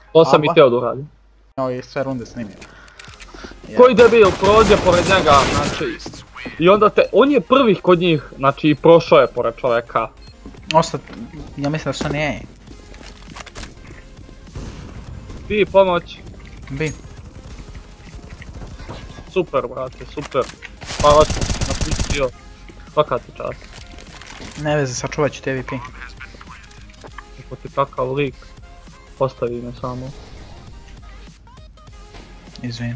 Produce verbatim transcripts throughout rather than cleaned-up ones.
To sam i htio da uradim. Ovo je sve runde snimio. Koji debil prođe pored njega, znači... I onda te, on je prvih kod njih, znači prošao je pored čoveka. Ostat, ja mislim da što nije. Ti pomoć. Bi. Super brate, super. Hvala što si napustio. Svaka ti čast. Ne veze, sačuvat ću te V P. Ako ti takav lik, ostavi me samo. Izvini.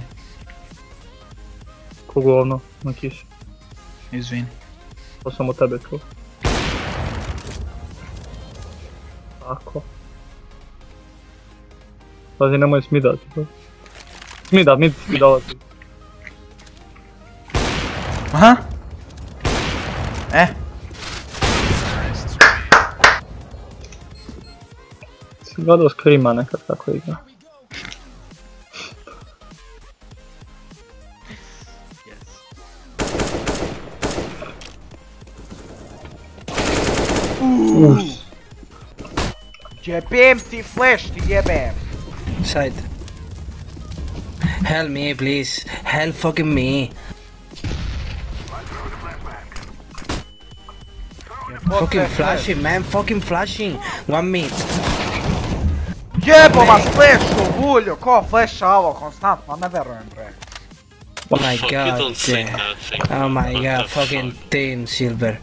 Ko govno, na kiši. Izvini. To sam od tebe čuo. Tako. Pazi, nemoj smidati. Smida, mid ti dolazi. Aha. E. Si gledao Screama nekad kako igra. Uuuu. Jebem ti flash, ti jebem. Side. Help me, please. Help fucking me. Fucking flashing, man. Fucking flashing. One minute. Jebo vas flashu, bulju, ko flashava konstantno, ne verujem bre. Oh my god. Yeah. Oh my god. Fucking team silver.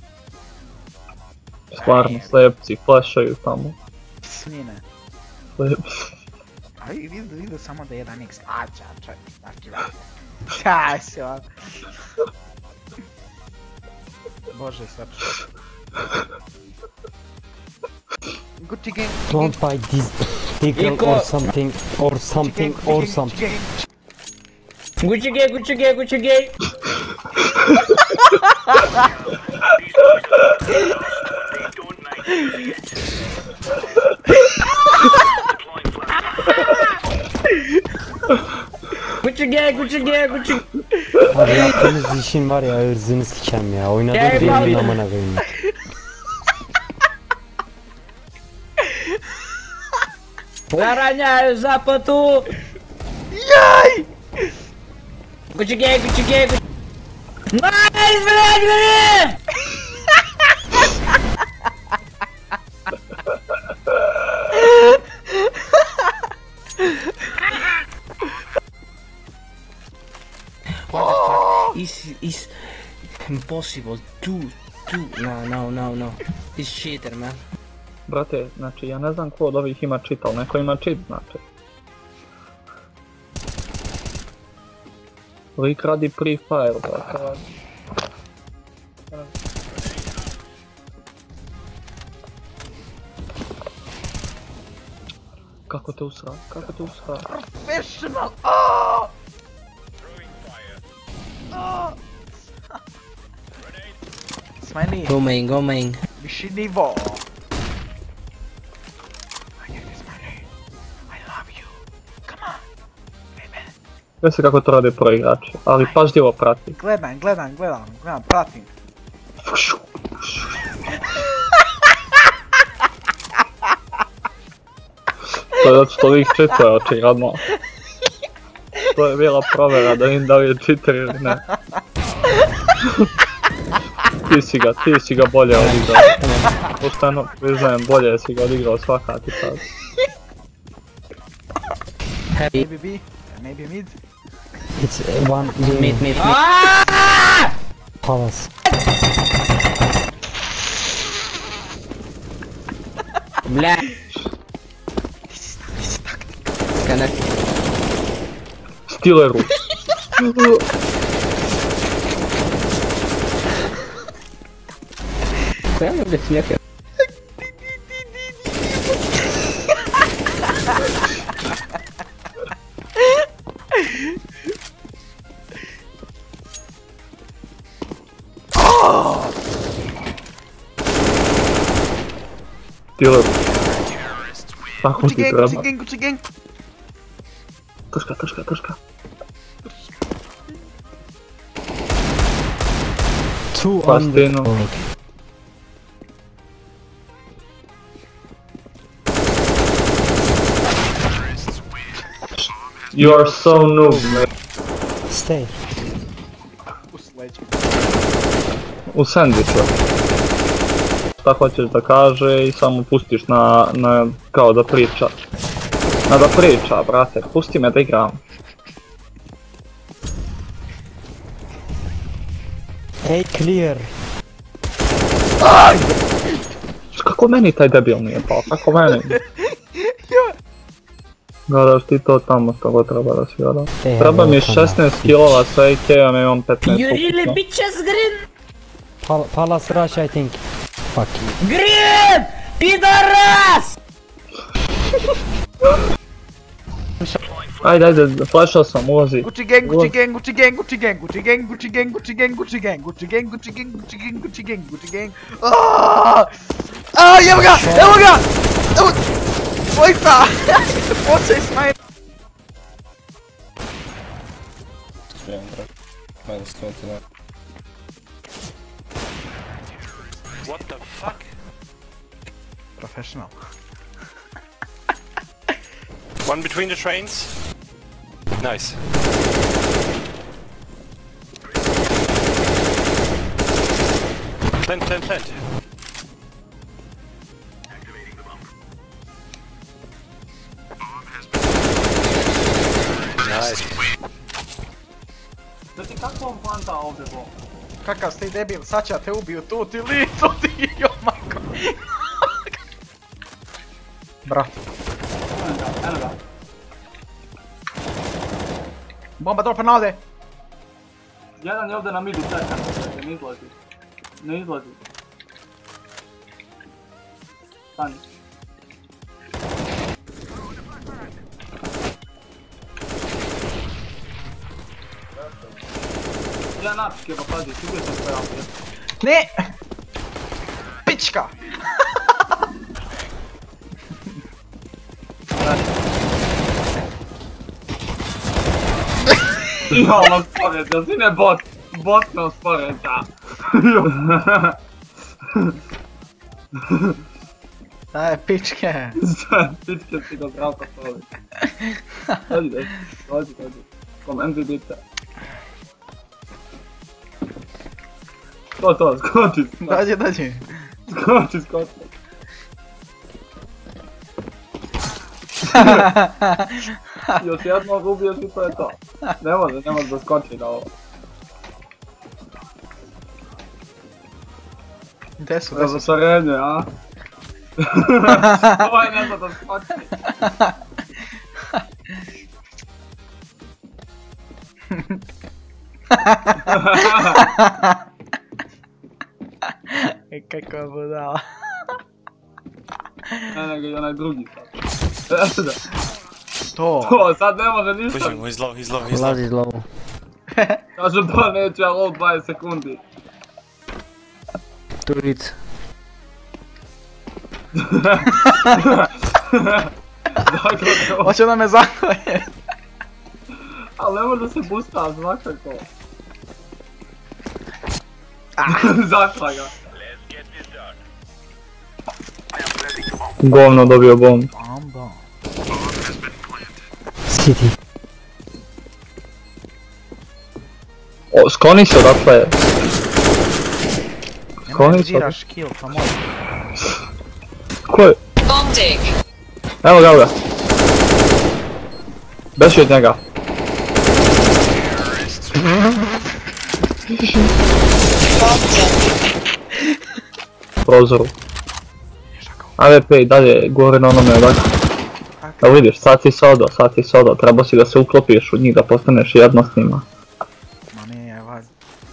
Stvarno, slepci, flashaju tamo. Svine. Slepci. A vidu, vidu samo da jedan X. A, ča, čaj, znači. Čaj se vam. Bože, saču. Gucci gang. Don't buy this deagle or something, or something, or something. Gucci gay, Gucci gay, Gucci gay. Gucci gay, Gucci gay, Gucci. Abi yaptığınız işin var ya, ırzını sikem ya. Oynadığım benim amına koyayım. Laranja za patu. Jaj! Gucci gay, Gucci gay, Gucci. Nice, блядь, блядь! What the fuck? It's, it's impossible. Two, two. No, no, no, no. It's cheater, man. Brate, znači ja ne znam ko od ovih ima cheat, ali neko ima cheat, znači. Lik radi Free Fire, brate. Kako te usra? Kako te usra? Professional! Aaaa! Smiley, Go main, go main. viši nivo. I get this, Smiley. I love you. Come on. Baby. Sve se kako to rade pro igrači, ali pažljivo prati. Gledam, gledam, gledam, gledam, pratim. To je zato što lik čituje očigledno. To je bila provjera da im da li je cheater ili ne. Ti si ga, ti si ga bolje odigrao. Pošteno priznajem, bolje si ga odigrao svaka ti čast. Maybe B, maybe mid. It's one game. Mid, mid, mid. Palace. Bля. Connect. Stealeru. Koja mi ovdje smijeka? Stealeru. Tako Gucci ti gang, treba. Gucci gang, Gucci gang. Trška, trška, trška. Two Pastino. under. You are so noob, man. Stay. U sleđu. U sandviču. Šta hoćeš da kaže i samo pustiš na, na, kao da priča. Na da priča, brate, pusti me da igram. Ej, clear. Kako meni taj debil nije pao, kako meni? Gledaš ti to tamo što go treba da si gledao. Treba mi šesnaest kilova sa A K-om i imam petnaest You really ukupno. bitches green? Pal Palace rush, I think. Fuck you. Green! Pidaras! Ajde, ajde, flashao sam, ulazi. Gucci gang, Gucci gang, Gucci gang, Gucci gang, Gucci gang, Gucci gang, Gucci gang, Gucci gang, Gucci gang, Gucci gang, Gucci gang, Gucci gang, Gucci gang. Aaaa! Aaaa, evo ga, evo ga! Evo... Dvojica! Posej smaj... minus twenty-nine. What the fuck? Professional. One between the trains. Nice. Plant, plant, plant. Nice. Da ti kako vam planta ovdje bo? Kakav ste debil, sad će te ubiju tu ti li, tu ti jomako. Brat. Eno ga, eno ga. Bomba dropa na ovdje. Jedan je ovdje na midu čeka, ne izlazi. Ne izlazi. Stani. Ja napičke, pa pazi, sigurno sam sve ovdje. Ne! Pička! Imamo sporedja, si ne bot, bot me sporedja. Daj, pičke! Pičke si ga zdravka sporedja. Dođi, dođi, dođi, dođi. Komenzi dite. To, to, skoči, Dođi, dođi. skoči, skoči. Još jednog ubiješ i to je to. Ne može, ne može da skoči na ovo. Gdje su, gdje su? Razočarenje, a? Ovaj ne zna da skoči. E, kako budala. Ne, nego i onaj drugi sad. Eto da. To. To, sad ne može ništa. Pushing, he's low, he's low, he's low. Ulazi low. Kažu to neću, ja low dvadeset sekundi. Turic. Dakle, to. Hoće da me zakoje. Ali ne može se boosta, svakako. Zakla ga. Govno dobio bomb. Bomba. City. O, skloni se odatle. Nemoj Skloni se. diraš kill, pa moj. Ko je? Bomb dig. Evo ga, evo ga. Beši od njega. Bomb dig. Prozoru. A V P i dalje gore na onome odakle. Evo vidiš, sad si sodo, sad si sodo, treba si da se uklopiš u njih, da postaneš jedno s njima. Ma nije, valjda.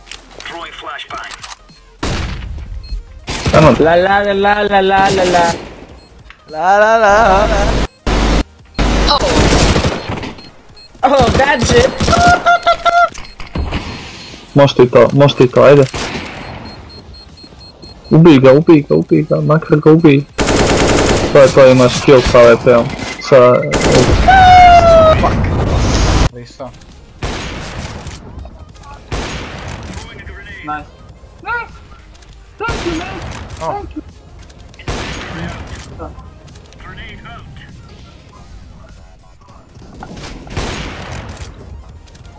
Eno, La la la la la la la la. La la la la. Oh, Oh, bad shit. možeš ti to, možeš ti to, ajde. Ubij ga, ubij ga, ubij ga, makar ga ubij. To je to, imaš kill sa A V P-om. Sa... Listo. Nice. Nice! Thank you, man! Oh. Thank you!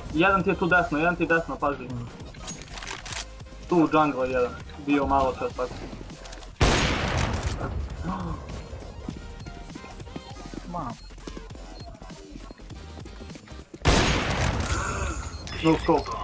Jedan ti je tu desno, jedan ti je desno, pazi. Tu u džungla jedan, bio malo čas tako. Mam. No scope.